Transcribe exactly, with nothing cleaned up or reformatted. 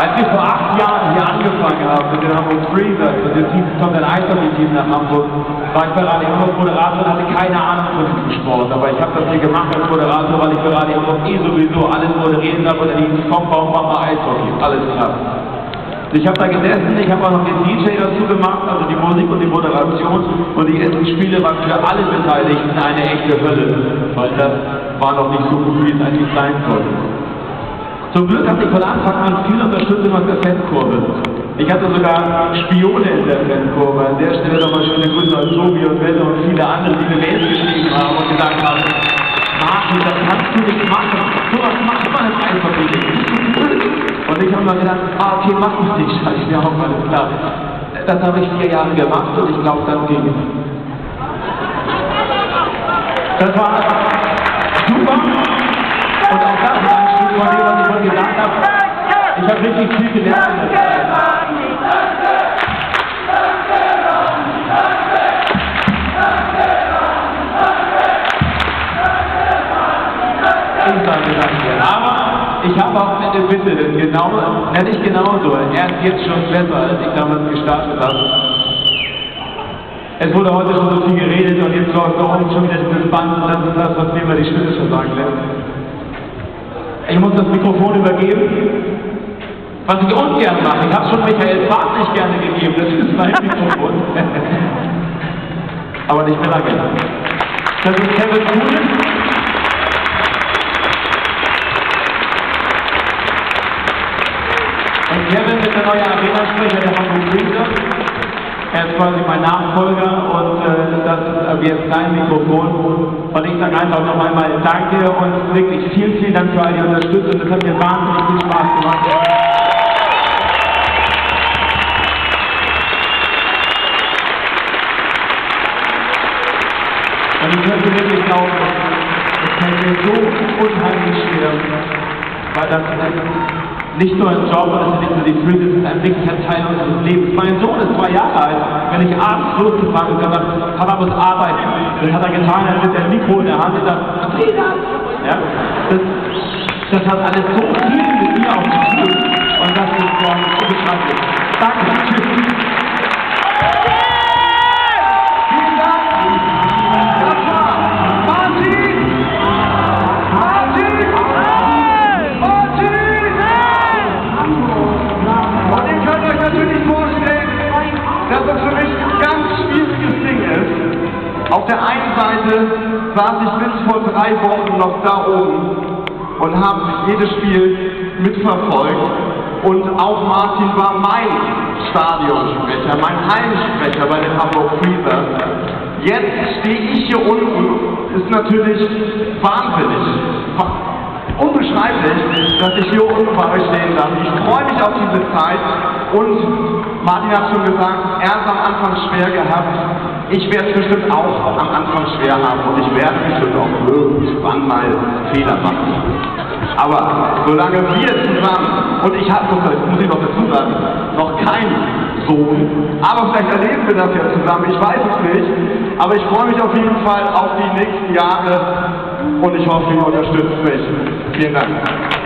Als ich vor acht Jahren hier angefangen habe mit den Hamburg Freezers und dem Team kommt ein Eishockey-Team nach Hamburg, war ich bei Radio Hamburg Moderator und hatte keine Ahnung von diesem Sport. Aber ich habe das hier gemacht als Moderator, weil ich für Radio Hamburg eh sowieso alles moderieren darf unter diesem Kopfbau Mama Eishockey. Alles klar. Ich habe da gesessen, ich habe auch noch den D J dazu gemacht, also die Musik und die Moderation, und die ersten Spiele waren für alle Beteiligten eine echte Hölle, weil das war noch nicht so gut, wie es eigentlich sein sollte. Zum Glück hatte ich von Anfang an viel Unterstützung aus der Fankurve. Ich hatte sogar Spione in der Fankurve. An der Stelle nochmal schöne Grüße an Tobi und Welle und viele andere, die mir Mails geschrieben haben und gesagt haben, Martin, das kannst du nicht machen. So was macht man im Eishockey nicht. Und ich habe mir gedacht, ah, okay, mach ich nicht. Scheiße, ich mir auch alles klar. Das habe ich vier Jahre gemacht und ich glaube, das ging. Das war super. Und auch das ist ein Stück von dem, was ich vorhin gesagt habe. Ich habe wirklich viel gelernt in der Zeit. Ich sage danke. Aber ich habe auch eine Bitte, denn genau, ja nicht genauso. Er ist jetzt schon besser, als ich damals gestartet habe. Es wurde heute schon so viel geredet und jetzt läuft da oben schon wieder dieses Band und das ist das, was mir immer die Stimme schon sagen lässt. Ich muss das Mikrofon übergeben, was ich ungern mache. Ich habe schon Michael Fahrt nicht gerne gegeben, das ist mein Mikrofon. Aber nicht mehr lange. Das ist Kevin Kuhn. Und Kevin ist der neue Arena-Sprecher der Hamburg Freezers. Er ist quasi mein Nachfolger und äh, das ist ab jetzt sein Mikrofon. Und ich sage einfach noch einmal Danke und wirklich vielen, vielen Dank für all die Unterstützung. Das hat mir wahnsinnig viel Spaß gemacht. Und ich möchte wirklich glauben, es fällt mir so unheimlich schwer, weil das nicht nur ein Job, das ist nicht nur die Freezers, es ist ein wichtiger Teil unseres Lebens. Mein Sohn ist zwei Jahre alt. Wenn ich abends losgefahren bin, gesagt habe, Papa muss arbeiten. Das hat er getan, er hat mit dem Mikro in der Hand gesagt, Freezers! Ja, das, das hat alles so viel mit mir auch zu tun. Und das ist um, unbeschreiblich. Danke, tschüss. Vielen Dank. Das war Martin! Martin! Und ihr könnt euch natürlich vorstellen, dass das für mich ein ganz schwieriges Ding ist. Auf der einen Seite saß ich bis vor drei Wochen noch da oben und habe jedes Spiel mitverfolgt. Und auch Martin war mein Stadionsprecher, mein Heimsprecher bei den Hamburg Freezers. Jetzt stehe ich hier unten, ist natürlich wahnsinnig. Unbeschreiblich, dass ich hier unten bei euch stehen darf. Ich freue mich auf diese Zeit und Martin hat schon gesagt, er hat es am Anfang schwer gehabt. Ich werde es bestimmt auch am Anfang schwer haben und ich werde bestimmt auch irgendwann mal Fehler machen. Aber solange wir zusammen, und ich habe, muss ich noch dazu sagen, noch keinen Sohn, aber vielleicht erleben wir das ja zusammen, ich weiß es nicht, aber ich freue mich auf jeden Fall auf die nächsten Jahre und ich hoffe, ihr unterstützt mich. Vielen Dank.